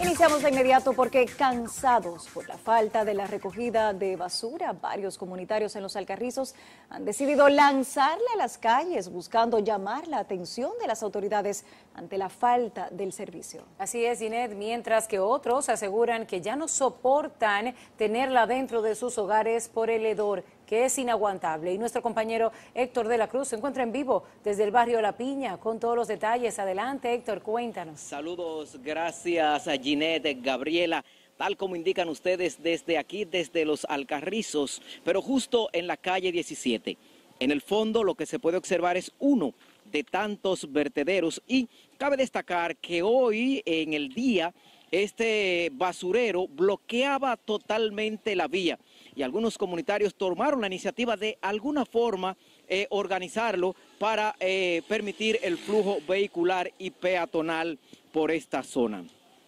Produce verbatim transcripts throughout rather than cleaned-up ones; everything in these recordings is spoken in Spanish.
Iniciamos de inmediato porque cansados por la falta de la recogida de basura, varios comunitarios en Los Alcarrizos han decidido lanzarle a las calles buscando llamar la atención de las autoridades ante la falta del servicio. Así es, Ginette, mientras que otros aseguran que ya no soportan tenerla dentro de sus hogares por el hedor, que es inaguantable. Y nuestro compañero Héctor de la Cruz se encuentra en vivo desde el barrio La Piña con todos los detalles. Adelante, Héctor, cuéntanos. Saludos, gracias a Ginette, Gabriela. Tal como indican ustedes desde aquí, desde Los Alcarrizos, pero justo en la calle diecisiete. En el fondo lo que se puede observar es uno de tantos vertederos y cabe destacar que hoy en el día este basurero bloqueaba totalmente la vía y algunos comunitarios tomaron la iniciativa de alguna forma eh, organizarlo para eh, permitir el flujo vehicular y peatonal por esta zona.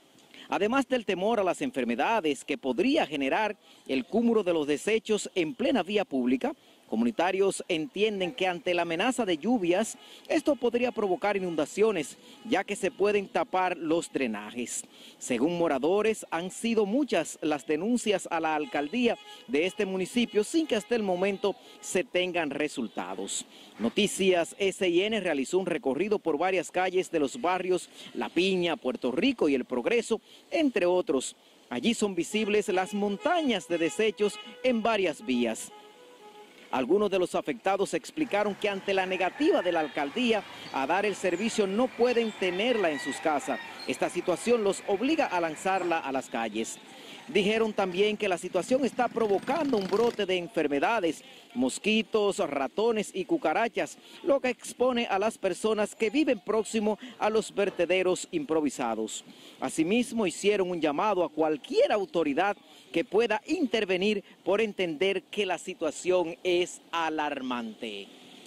Además del temor a las enfermedades que podría generar el cúmulo de los desechos en plena vía pública, comunitarios entienden que ante la amenaza de lluvias, esto podría provocar inundaciones, ya que se pueden tapar los drenajes. Según moradores, han sido muchas las denuncias a la alcaldía de este municipio sin que hasta el momento se tengan resultados. Noticias S I N realizó un recorrido por varias calles de los barrios La Piña, Puerto Rico y El Progreso, entre otros. Allí son visibles las montañas de desechos en varias vías. Algunos de los afectados explicaron que ante la negativa de la alcaldía a dar el servicio no pueden tenerla en sus casas. Esta situación los obliga a lanzarla a las calles. Dijeron también que la situación está provocando un brote de enfermedades, mosquitos, ratones y cucarachas, lo que expone a las personas que viven próximo a los vertederos improvisados. Asimismo, hicieron un llamado a cualquier autoridad que pueda intervenir por entender que la situación es alarmante.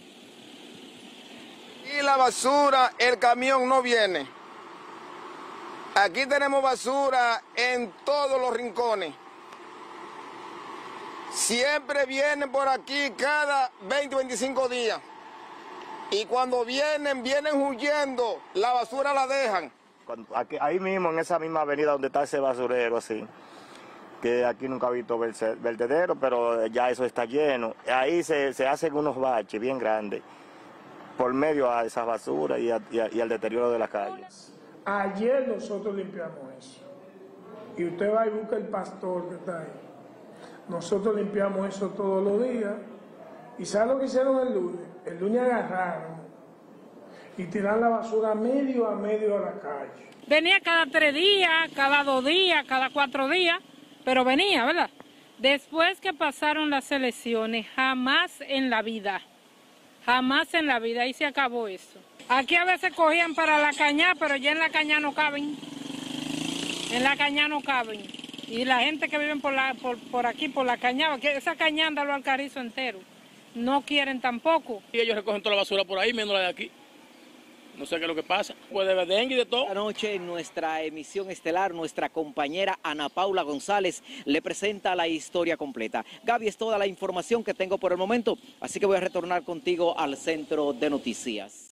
Y la basura, el camión no viene. Aquí tenemos basura en todos los rincones. Siempre vienen por aquí cada veinte, veinticinco días. Y cuando vienen, vienen huyendo. La basura la dejan. Cuando, aquí, ahí mismo, en esa misma avenida donde está ese basurero, así. Que aquí nunca he visto vertedero, pero ya eso está lleno. Ahí se, se hacen unos baches bien grandes por medio a esas basuras y, a, y, a, y al deterioro de las calles. Ayer nosotros limpiamos eso. Y usted va y busca el pastor que está ahí. Nosotros limpiamos eso todos los días. ¿Y sabe lo que hicieron el lunes? El lunes agarraron y tiraron la basura medio a medio a la calle. Venía cada tres días, cada dos días, cada cuatro días, pero venía, ¿verdad? Después que pasaron las elecciones, jamás en la vida, jamás en la vida, ahí se acabó eso. Aquí a veces cogían para la cañá, pero ya en la cañá no caben. En la cañá no caben. Y la gente que vive por, la, por, por aquí, por la cañá, que esa cañá anda Los Alcarrizos entero, no quieren tampoco. Y ellos recogen toda la basura por ahí, menos la de aquí. No sé qué es lo que pasa. Puede haber dengue y de todo. Anoche en nuestra emisión estelar, nuestra compañera Ana Paula González le presenta la historia completa. Gaby, es toda la información que tengo por el momento, así que voy a retornar contigo al centro de noticias.